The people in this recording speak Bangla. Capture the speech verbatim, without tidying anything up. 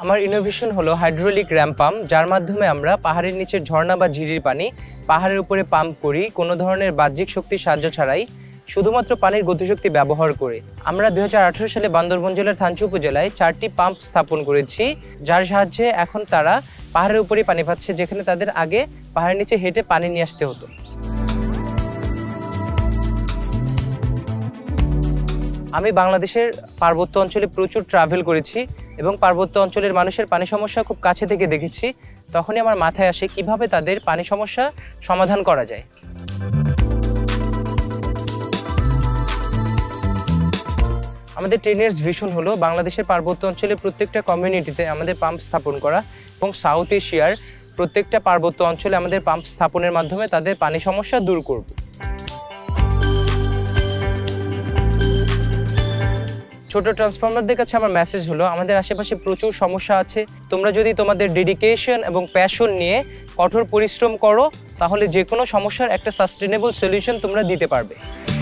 আমার ইনোভেশন হলো হাইড্রোলিক র্যাম পাম্প, যার মাধ্যমে আমরা পাহাড়ের নিচের ঝর্ণা বা ঝিরির পানি পাহাড়ের উপরে পাম্প করি কোনো ধরনের বাহ্যিক শক্তির সাহায্য ছাড়াই, শুধুমাত্র পানির গতিশক্তি ব্যবহার করে। আমরা দুই হাজার আঠারো সালে বান্দরবান জেলার থানচি উপজেলায় চারটি পাম্প স্থাপন করেছি, যার সাহায্যে এখন তারা পাহাড়ের উপরেই পানি পাচ্ছে, যেখানে তাদের আগে পাহাড়ের নিচে হেঁটে পানি নিয়ে আসতে হতো। আমি বাংলাদেশের পার্বত্য অঞ্চলে প্রচুর ট্রাভেল করেছি এবং পার্বত্য অঞ্চলের মানুষের পানি সমস্যা খুব কাছে থেকে দেখেছি। তখনই আমার মাথায় আসে কিভাবে তাদের পানি সমস্যা সমাধান করা যায়। আমাদের টেন ইয়ার্স ভিশন হলো বাংলাদেশের পার্বত্য অঞ্চলের প্রত্যেকটা কমিউনিটিতে আমাদের পাম্প স্থাপন করা এবং সাউথ এশিয়ার প্রত্যেকটা পার্বত্য অঞ্চলে আমাদের পাম্প স্থাপনের মাধ্যমে তাদের পানি সমস্যা দূর করব। ছোট ট্রান্সফর্মারদের কাছে আমার মেসেজ হলো, আমাদের আশেপাশে প্রচুর সমস্যা আছে। তোমরা যদি তোমাদের ডেডিকেশন এবং প্যাশন নিয়ে কঠোর পরিশ্রম করো, তাহলে যে কোনো সমস্যার একটা সাস্টেনেবল সলিউশন তোমরা দিতে পারবে।